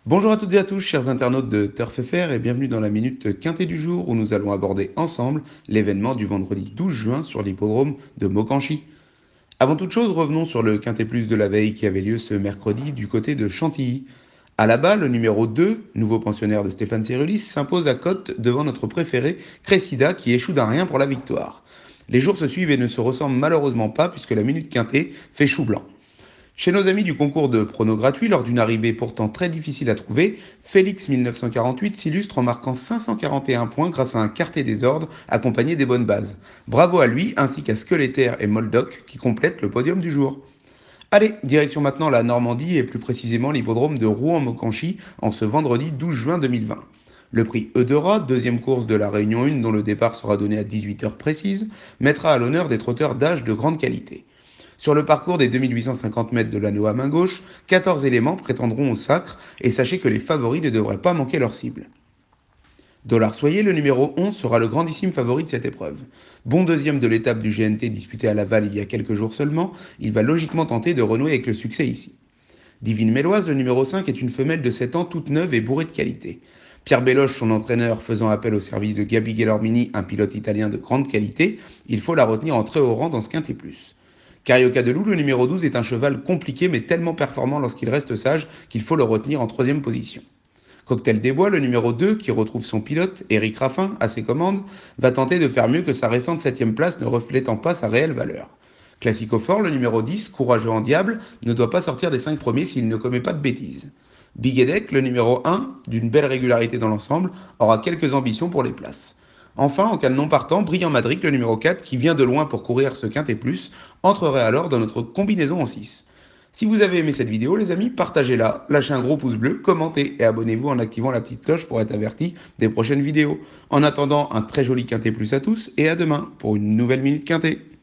Bonjour à toutes et à tous, chers internautes de Turf FR, et bienvenue dans la Minute Quintet du jour où nous allons aborder ensemble l'événement du vendredi 12 juin sur l'hippodrome de Mokanchy. Avant toute chose, revenons sur le Quintet Plus de la veille qui avait lieu ce mercredi du côté de Chantilly. À la balle, le numéro 2, nouveau pensionnaire de Stéphane Cerulis, s'impose à cote devant notre préféré Cressida qui échoue d'un rien pour la victoire. Les jours se suivent et ne se ressemblent malheureusement pas puisque la Minute Quintet fait chou blanc. Chez nos amis du concours de pronos gratuits, lors d'une arrivée pourtant très difficile à trouver, Félix 1948 s'illustre en marquant 541 points grâce à un quartet des ordres accompagné des bonnes bases. Bravo à lui, ainsi qu'à Skeleter et Moldoc qui complètent le podium du jour. Allez, direction maintenant la Normandie et plus précisément l'hippodrome de Rouen-Mokanchy en ce vendredi 12 juin 2020. Le prix Eudora, deuxième course de la Réunion 1 dont le départ sera donné à 18h précise, mettra à l'honneur des trotteurs d'âge de grande qualité. Sur le parcours des 2850 mètres de l'anneau à main gauche, 14 éléments prétendront au sacre et sachez que les favoris ne devraient pas manquer leur cible. Dollar Soyer, le numéro 11, sera le grandissime favori de cette épreuve. Bon deuxième de l'étape du GNT disputée à Laval il y a quelques jours seulement, il va logiquement tenter de renouer avec le succès ici. Divine Méloise, le numéro 5, est une femelle de 7 ans toute neuve et bourrée de qualité. Pierre Belloche, son entraîneur, faisant appel au service de Gabi Gelormini, un pilote italien de grande qualité, il faut la retenir en très haut rang dans ce quintet plus. Carioca de Loup, le numéro 12, est un cheval compliqué mais tellement performant lorsqu'il reste sage qu'il faut le retenir en troisième position. Cocktail des Bois, le numéro 2, qui retrouve son pilote, Éric Raffin, à ses commandes, va tenter de faire mieux que sa récente 7ème place ne reflétant pas sa réelle valeur. Classico Fort, le numéro 10, courageux en diable, ne doit pas sortir des 5 premiers s'il ne commet pas de bêtises. Big Edec, le numéro 1, d'une belle régularité dans l'ensemble, aura quelques ambitions pour les places. Enfin, en cas de non partant, Brillant Madrid, le numéro 4, qui vient de loin pour courir ce quintet plus, entrerait alors dans notre combinaison en 6. Si vous avez aimé cette vidéo, les amis, partagez-la, lâchez un gros pouce bleu, commentez et abonnez-vous en activant la petite cloche pour être averti des prochaines vidéos. En attendant, un très joli quintet plus à tous et à demain pour une nouvelle Minute Quintet.